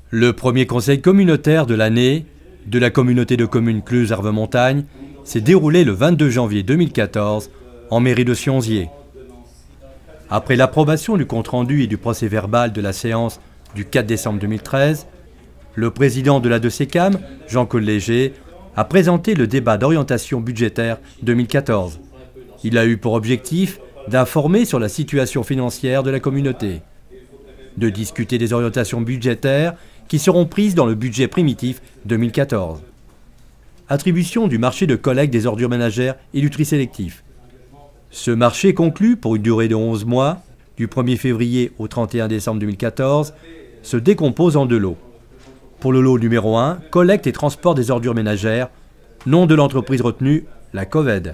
Le premier conseil communautaire de l'année de la communauté de communes Cluses-Arves-Montagne s'est déroulé le 22 janvier 2014 en mairie de Sionzier. Après l'approbation du compte-rendu et du procès-verbal de la séance du 4 décembre 2013, le président de la DCCAM, Jean-Claude Léger, a présenté le débat d'orientation budgétaire 2014. Il a eu pour objectif d'informer sur la situation financière de la communauté, de discuter des orientations budgétaires qui seront prises dans le budget primitif 2014. Attribution du marché de collecte des ordures ménagères et du tri sélectif. Ce marché conclu pour une durée de 11 mois, du 1er février au 31 décembre 2014, se décompose en deux lots. Pour le lot numéro 1, collecte et transport des ordures ménagères, nom de l'entreprise retenue, la COVED.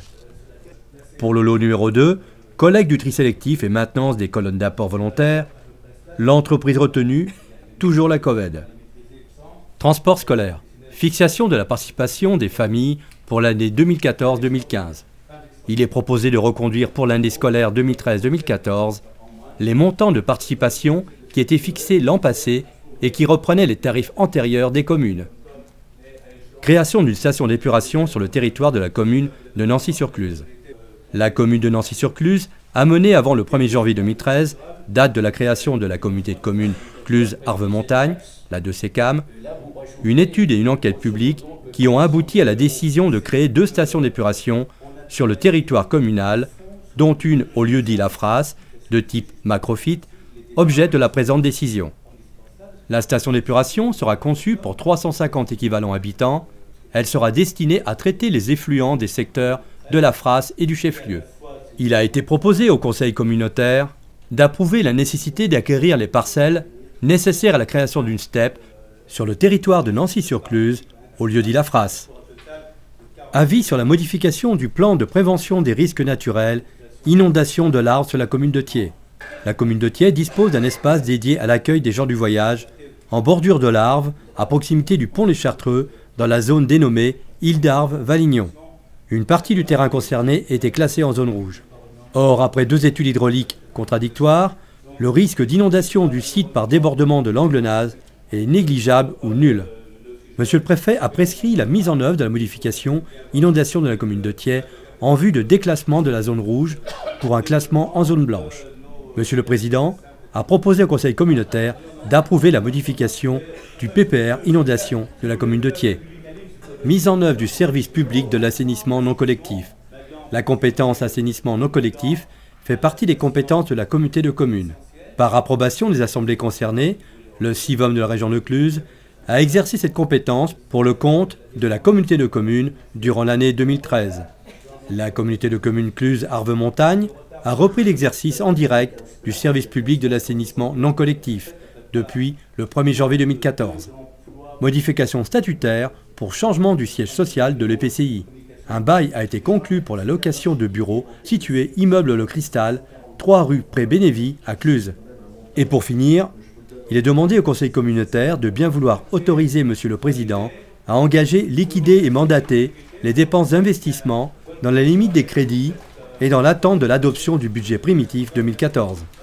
Pour le lot numéro 2, collecte du tri sélectif et maintenance des colonnes d'apport volontaires, l'entreprise retenue, toujours la COVED. Transport scolaire. Fixation de la participation des familles pour l'année 2014-2015. Il est proposé de reconduire pour l'année scolaire 2013-2014 les montants de participation qui étaient fixés l'an passé et qui reprenaient les tarifs antérieurs des communes. Création d'une station d'épuration sur le territoire de la commune de Nancy-sur-Cluse. La commune de Nancy-sur-Cluse a mené avant le 1er janvier 2013, date de la création de la communauté de communes Cluses-Arves-Montagne, la DCCAM, une étude et une enquête publique qui ont abouti à la décision de créer 2 stations d'épuration sur le territoire communal, dont une au lieu-dit La Frasse, de type macrofite, objet de la présente décision. La station d'épuration sera conçue pour 350 équivalents habitants. Elle sera destinée à traiter les effluents des secteurs de La Frasse et du chef-lieu. Il a été proposé au conseil communautaire d'approuver la nécessité d'acquérir les parcelles nécessaires à la création d'une STEP sur le territoire de Nancy-sur-Cluse, au lieu-dit La Frasse. Avis sur la modification du plan de prévention des risques naturels, inondation de l'Arve sur la commune de Thiers. La commune de Thiers dispose d'un espace dédié à l'accueil des gens du voyage, en bordure de l'Arve, à proximité du pont Les Chartreux, dans la zone dénommée Île d'Arve-Valignon. Une partie du terrain concerné était classée en zone rouge. Or, après 2 études hydrauliques contradictoires, le risque d'inondation du site par débordement de l'Anglenaz est négligeable ou nul. Monsieur le préfet a prescrit la mise en œuvre de la modification inondation de la commune de Thiers en vue de déclassement de la zone rouge pour un classement en zone blanche. Monsieur le président a proposé au conseil communautaire d'approuver la modification du PPR inondation de la commune de Thiers. Mise en œuvre du service public de l'assainissement non collectif. La compétence assainissement non collectif fait partie des compétences de la communauté de communes. Par approbation des assemblées concernées, le CIVOM de la région de Cluses a exercé cette compétence pour le compte de la communauté de communes durant l'année 2013. La communauté de communes Cluses-Arves-Montagne a repris l'exercice en direct du service public de l'assainissement non collectif depuis le 1er janvier 2014. Modification statutaire pour changement du siège social de l'EPCI. Un bail a été conclu pour la location de bureaux situés immeuble Le Cristal, 3 rue Pré-Bénévy à Cluses. Et pour finir, il est demandé au conseil communautaire de bien vouloir autoriser Monsieur le Président à engager, liquider et mandater les dépenses d'investissement dans la limite des crédits et dans l'attente de l'adoption du budget primitif 2014.